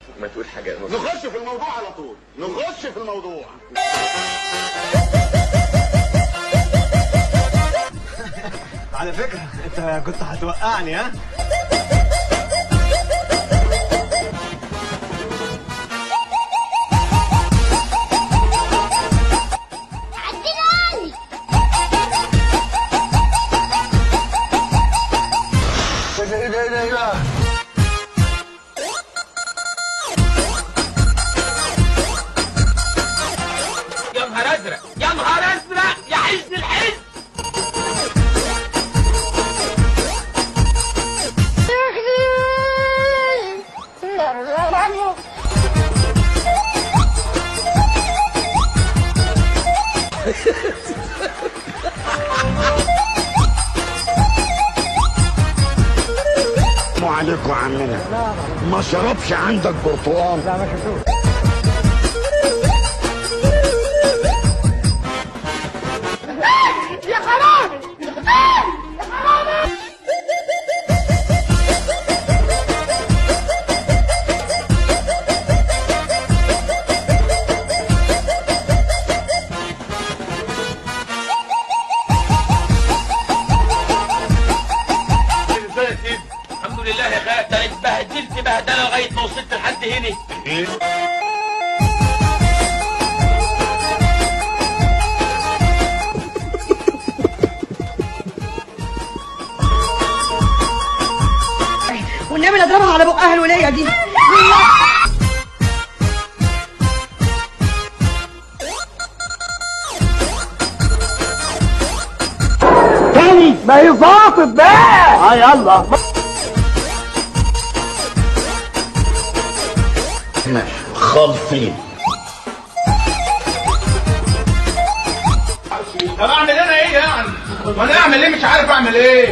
ما تقول حاجه. نخش في الموضوع على طول، نخش في الموضوع. على فكره انت كنت هتوقعني ها. ايه يا نهار ازرق يا نهار ازرق يا حزن الحزن. السلام عليكم عمنا. ما شربش عندك برتقال؟ لا ما شفتوش. يا حرامي يا حرامي. الحمد لله يا خالد، ده اتبهدلت بهدله لغايه ما وصلت لحد هنا. والنبي لا اضربها على بقها الوليه دي. تاني ما هي ظابط بقى. يلا ماشي خالصين. طب اعمل انا ايه يعني؟ ما انا اعمل ايه؟ مش عارف اعمل ايه.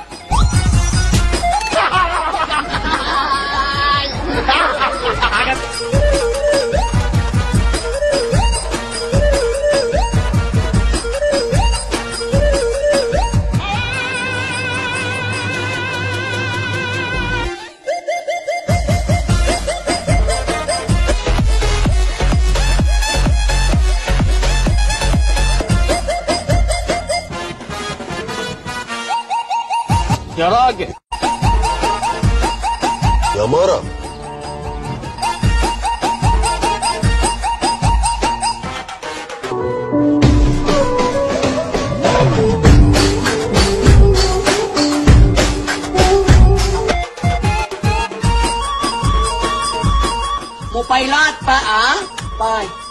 يا راجل يا مرة موبايلات بقى باي.